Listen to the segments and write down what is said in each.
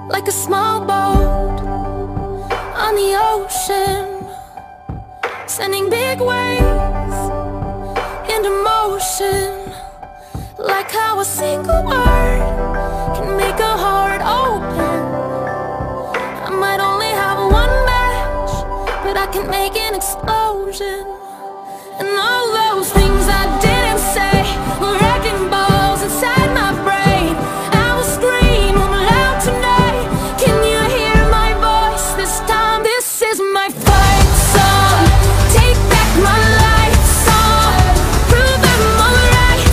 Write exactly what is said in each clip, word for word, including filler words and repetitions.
like a small boat on the ocean, sending big waves into motion, like how a single word can make a heart open. I might only have one match, but I can make an explosion. And all those things I didn't say were wrecking balls inside my brain. I will scream loud tonight. Can you hear my voice this time? This is my fight song. Take back my life song. Prove I'm alright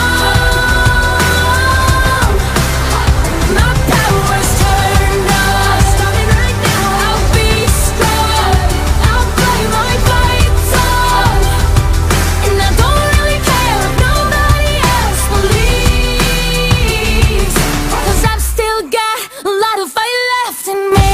song. My power's turned on. Starting right now. I'll be strong. I'll play my fight song. And I don't really care if nobody else believes, 'cause I've still got a lot of fight left in me.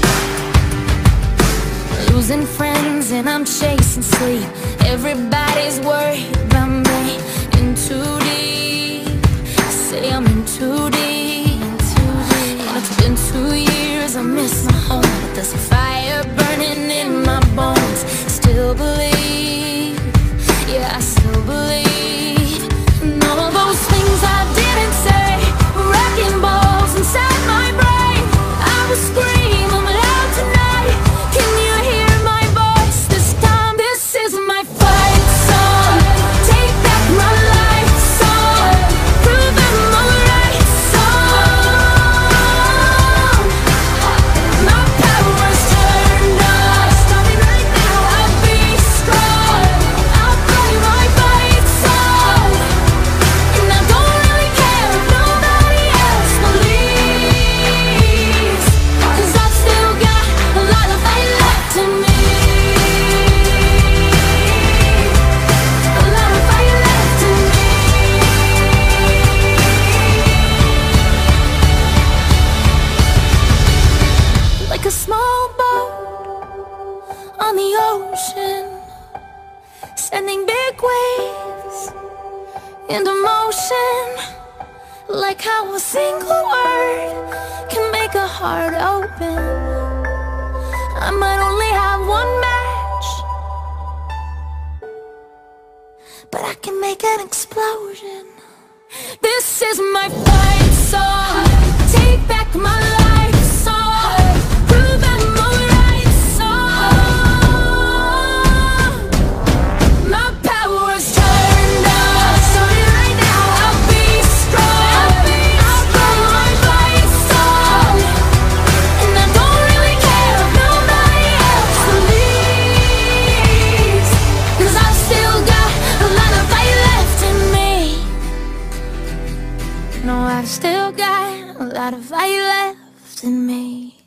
Losing friends and I'm chasing sleep. Everybody's worried about me. In too deep. Say I'm in too deep. And it's been two years, I miss my home, but there's a fire burning in my bones. Still believe, yeah, I still believe. And all of those things I didn't say were wrecking balls inside my brain. I will scream loud tonight. Can you hear my voice this time? This is my fight song. Take back my life song. Prove I'm alright song. My power's turned on. Starting right now. I'll be strong. I'll play my fight song. And I don't really care if nobody else believes, 'cause I've still got a lot of fight left in me. A lot of fight left in me. Like a small boat on the ocean, sending big waves into motion, like how a single word can make a heart open. I might only have one match, but I can make an explosion. This is my fight song. Take back my life song. Prove I'm alright song. My power's turned on. Starting right now. I'll be strong. I'll play my fight song. And I don't really care if nobody else believes, 'cause I've still got a lot of fight left in me. No, I've still got a lot of fight left in me.